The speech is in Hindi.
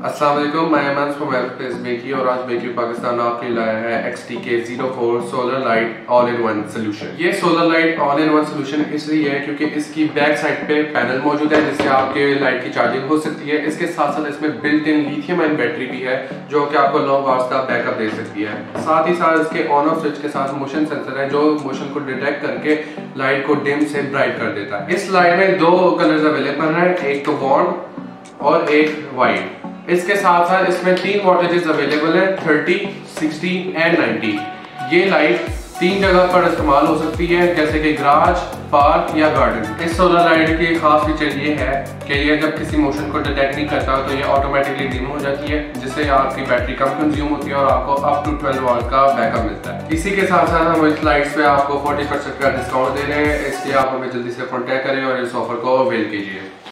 अस्सलाम वालेकुम, मैं अमन फ्रॉम बेकी और आज बेकी पाकिस्तान आपके लिए लाया है XTK04 solar light all in one solution. ये solar light all in one solution इसलिए है क्योंकि इसकी बैक साइड पे पैनल मौजूद है जिससे आपके लाइट की चार्जिंग हो सकती है। इसके साथ साथ इसमें built in lithium ion battery भी है जो कि आपको लॉन्ग आवर्स का बैकअप दे सकती है। साथ ही साथ इसके ऑन ऑफ स्विच के साथ मोशन सेंसर है जो मोशन को डिटेक्ट करके लाइट को डिम से ब्राइट कर देता है। इस लाइट में दो कलर्स अवेलेबल है, एक तो बॉन्ड और एक वाइट। इसके साथ साथ इसमें 3 वोल्टेजेस अवेलेबल है, 30, 60 एंड 90। ये लाइट 3 जगह पर इस्तेमाल हो सकती है जैसे कि गराज, पार्क या गार्डन। इस सोलर लाइट की खास फीचर ये है कि ये जब किसी मोशन को डिटेक्ट नहीं करता तो ये ऑटोमेटिकली डिम हो जाती है जिससे आपकी बैटरी कम कंज्यूम होती है और आपको अप टू 12 वॉट का बैकअप मिलता है। इसी के साथ साथ हम इस लाइट्स पे आपको 40% का डिस्काउंट दे रहे हैं, इसलिए आप हमें जल्दी से कॉन्टैक्ट करें और इस ऑफर को अवेल कीजिए।